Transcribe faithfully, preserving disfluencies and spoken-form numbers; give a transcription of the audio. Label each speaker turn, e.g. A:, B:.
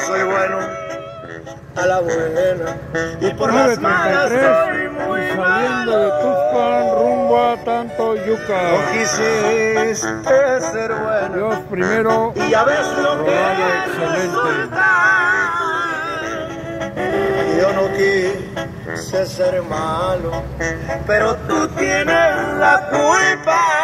A: soy bueno a la buena y por las malas soy muy
B: y saliendo de Tuxpan rumbo a Tantoyuca.
A: No quisiste ser bueno.
B: Dios primero.
A: Y ya ves lo que
B: excelente.
A: Yo no quise ser malo, pero tú tienes la culpa.